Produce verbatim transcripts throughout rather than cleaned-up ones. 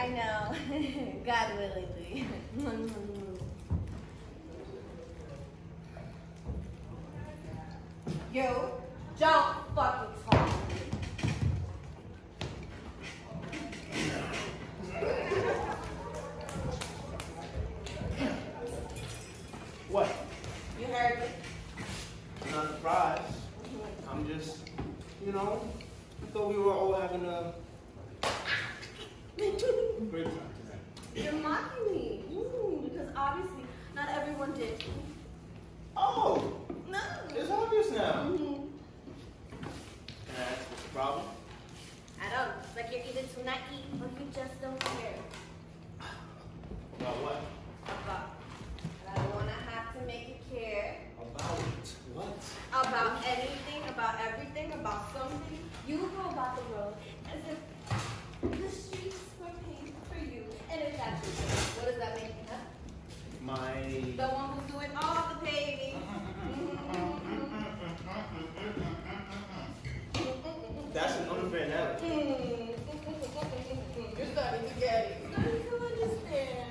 I know. God willingly. You don't fucking talk. What? You heard me. I'm not surprised. Mm-hmm. I'm just, you know, I thought we were all having a great time. You're mocking me. Mm, because obviously not everyone did. Oh! No. It's obvious now. Mm-hmm. Can I ask what's the problem? I don't know. Like you're either too naive or you just don't care. About what? About. I don't want to have to make you care. About what? About anything, about everything, about something. You go about the road as if the streets were paved for you. And it's actually true. What does that make you, huh? My... The one who's doing all the paving. That's an unfair analogy. You're starting to get it. You're starting to understand.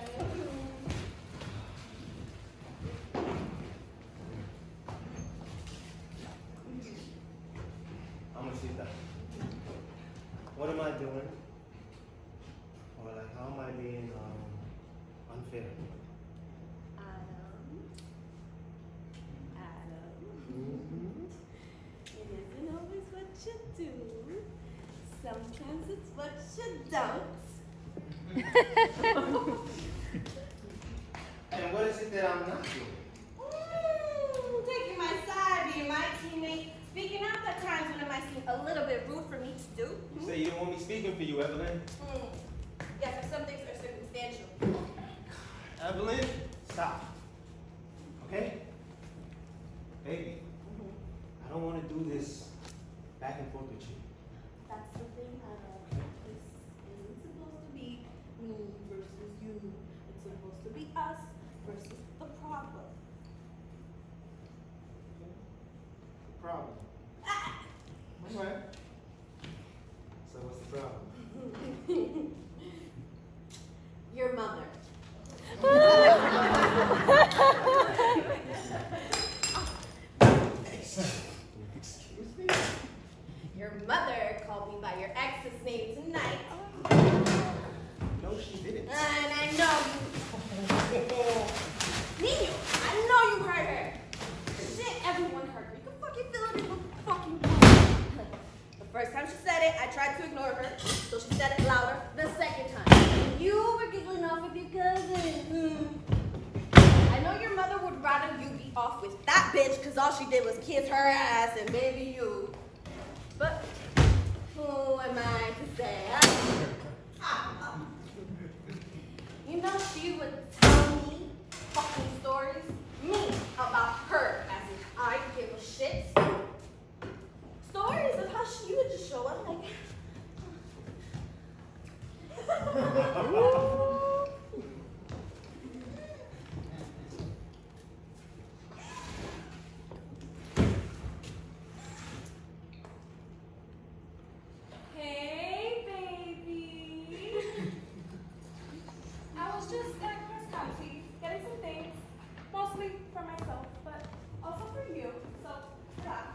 I'm gonna see that. What am I doing? Or like, how am I being um, unfair? Adam. Adam. Mm-hmm. It isn't always what you do. Sometimes it's what you don't. And what is it that I'm not doing? Mm, taking my side, being my teammate, speaking out at times when it might seem a little bit rude for me to do. You say you don't want me speaking for you, Evelyn. Mm. Yes, but some things are circumstantial. Evelyn, stop. Okay? Baby, Mm-hmm. I don't want to do this back and forth with you. That's the thing, Adam. This isn't supposed to be me versus you. It's supposed to be us versus the problem. The problem. Ah! All right. So what's the problem? Your mother. Excuse me? Your mother called me by your ex's name tonight. No, she didn't. And I know you. Nino, I know you heard her. Shit, everyone heard her. You can fucking feel it in the fucking room. The first time she said it, I tried to ignore her, so she said it louder the second time. You were giggling off with your cousin. I know your mother would rather you be off with that bitch because all she did was kiss her ass and baby you. But who am I to say? I, you know she would tell me fucking stories, me, about her as if I give a shit. Stories of how she would just show up like Hey, baby. I was just at cross country getting some things, mostly for myself, but also for you. So relax.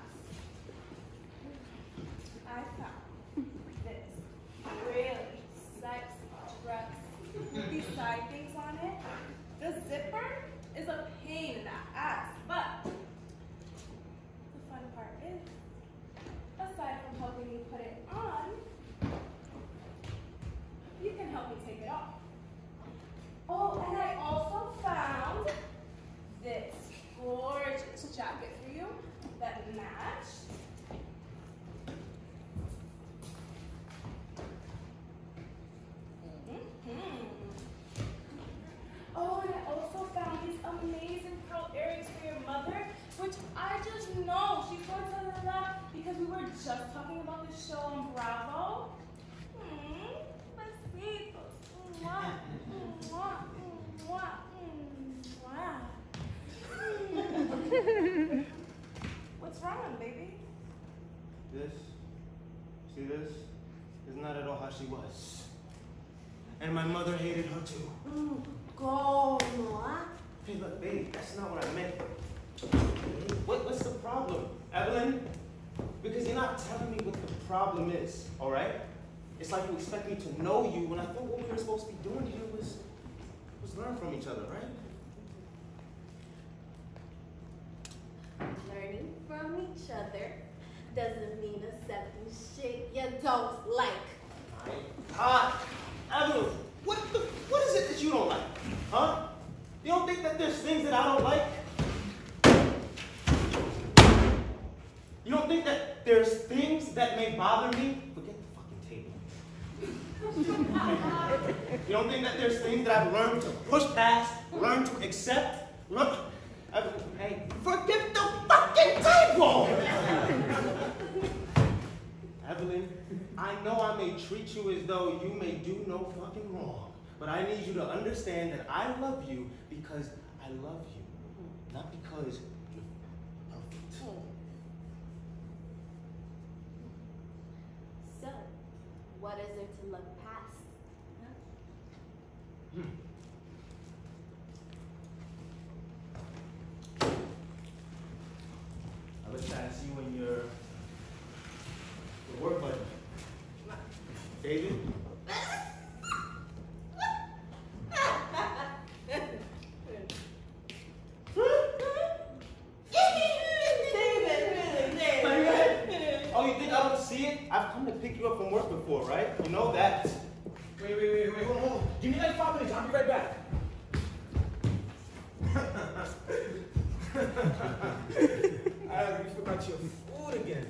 I found this really sexy dress with these side things on it. The zipper is a pain in the ass, but the fun part is, aside from helping me put it on, you can help me take it off. Oh, and I also found this gorgeous jacket for you that matched. Mm-hmm. Oh, and I also found these amazing pearl earrings for your mother, which I just know she's going to love because we were just talking about this show on Bravo. Hmm, besitos. Mwah, mwah, mwah, mwah. What's wrong, baby? This, see this? Is not at all how she was. And my mother hated her too. Mm, ¿Cómo, ah? Hey, look, babe, that's not what I meant. What, what's the problem, Evelyn? Because you're not telling me what the problem is, all right? It's like you expect me to know you when I thought what we were supposed to be doing here was, was learn from each other, right? Learning from each other doesn't mean accepting shit you don't like. Ah, Evelyn, what the, what is it that you don't like, huh? You don't think that there's things that I don't like? You don't think that there's things that may bother me? Forget the fucking table. You don't think that there's things that I've learned to push past, learn to accept? Learn, Evelyn, hey, forget the fucking table! Evelyn, I know I may treat you as though you may do no fucking wrong, but I need you to understand that I love you because I love you, not because you're perfect. So, what is there to look past? Huh? Hmm. I look past you and your, your work buddy. David? Oh, you think I don't see it? I've come to pick you up from work before, right? You know that. Wait, wait, wait, wait, hold on, hold on. Give me like five minutes, I'll be right back. Ah, you forgot your food again.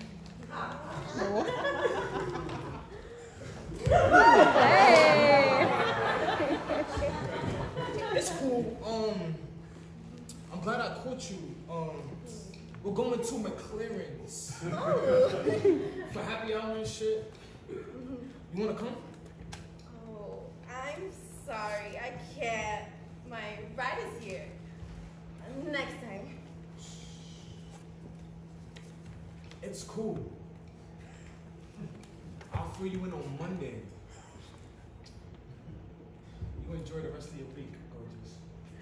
It's cool. Um, I'm glad I caught you. Um, we're going to McLaren's for happy hour and shit. You wanna come? Oh, I'm sorry. I can't. My ride is here. Next time. It's cool. I'll fill you in on Monday. You enjoy the rest of your week, gorgeous.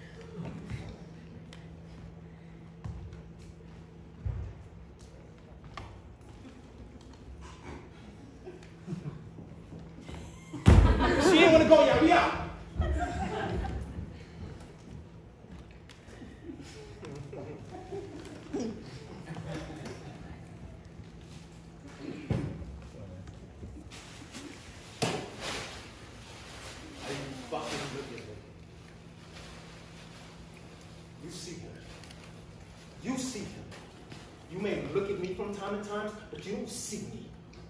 She ain't wanna go, y'all. We out. You see her. You see her. You may look at me from time to time, but you don't see me.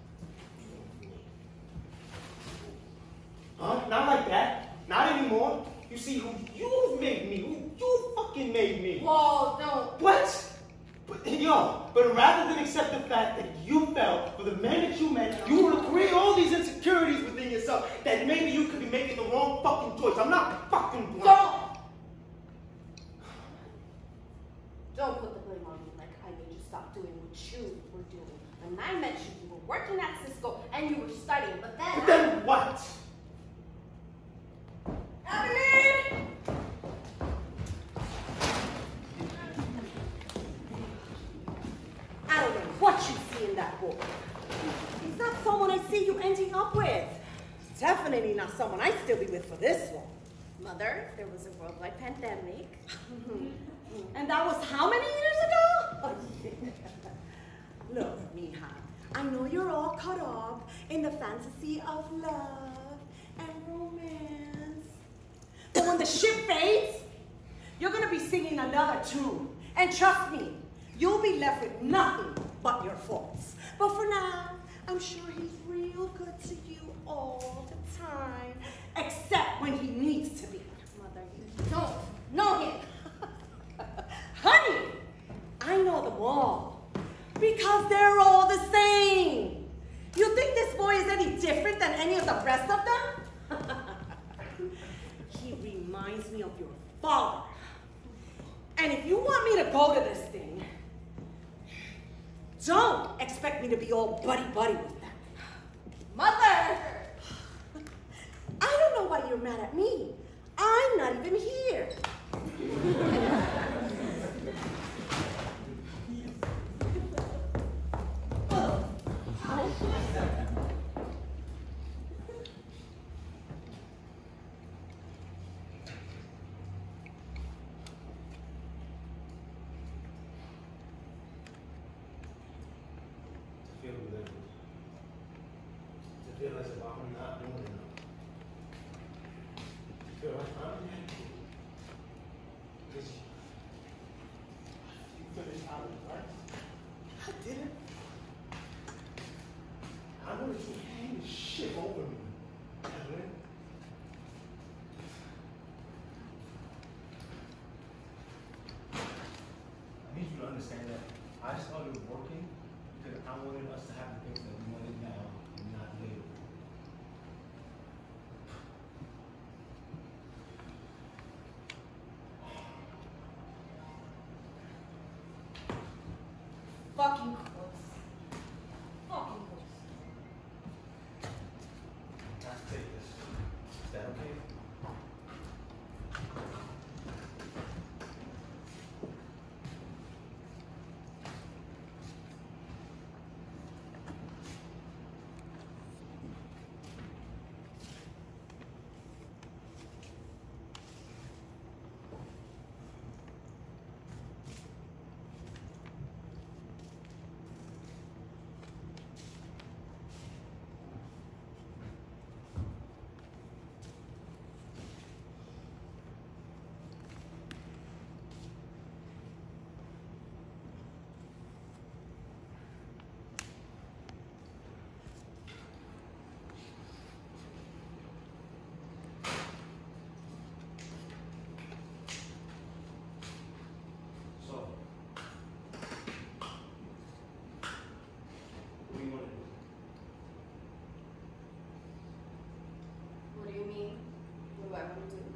Huh? Not like that. Not anymore. You see who you made me. Who you fucking made me. Whoa, don't. What? But, yo, but rather than accept the fact that you fell for the man that you met, you want to create all these insecurities within yourself that maybe you could be making the wrong fucking choice. I'm not fucking blind. Don't. Don't put the blame on me like I made you stop doing what you were doing. When I met you, you were working at Cisco and you were studying, but then But then what? Evelyn! I don't know what you see in that boy. He's not someone I see you ending up with. Definitely not someone I'd still be with for this long. Mother, there was a worldwide pandemic. And that was how many years ago? Look, mija, I know you're all caught up in the fantasy of love and romance. But when the ship fades, you're gonna be singing another tune. And trust me, you'll be left with nothing but your faults. But for now, I'm sure he's real good to you all the time, except when he needs to be. Mother, you don't know him. Honey, I know them all, because they're all the same. You think this boy is any different than any of the rest of them? He reminds me of your father. And if you want me to go to this thing, don't expect me to be all buddy-buddy with them. Mother! I don't why you're mad at me. I'm not even here. To feel belittled. To feel as if I'm not doing enough. To feel like I'm inadequate. Because you finished out of the right? I didn't. I know that you hang this shit over me, Evelyn. I need you to understand that I started working because I wanted us to have the things that we wanted now and not later. Fucking close. Fucking close. Let's take this. Is that okay? So, what do you want to do? What do you mean? What do I want to do?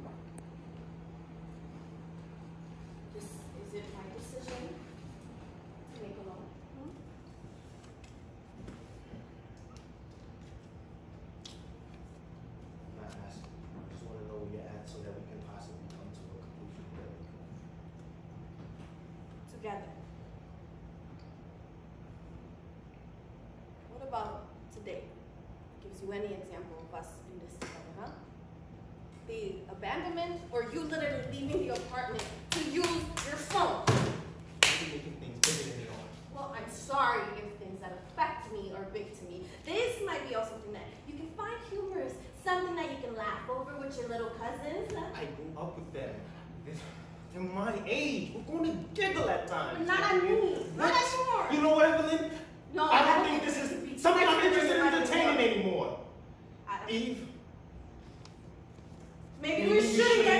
This, is it my decision to make alone? Hmm? I'm not asking. I just want to know where you're at so that we can possibly come to a conclusion together. Together. What about today? Gives you any example of us in this together, huh? The abandonment, or you literally leaving the apartment to use your phone? You're making things bigger than they are. Well, I'm sorry if things that affect me are big to me. This might be also something that you can find humorous, something that you can laugh over with your little cousins. Huh? I grew up with them. They're- They're my age. We're going to giggle at times. But not at me. Not What? anymore. You know what, Evelyn? No, I don't think this it should is be something I'm different interested in than entertaining anymore. anymore. I don't- Eve, Maybe maybe we we shouldn't should get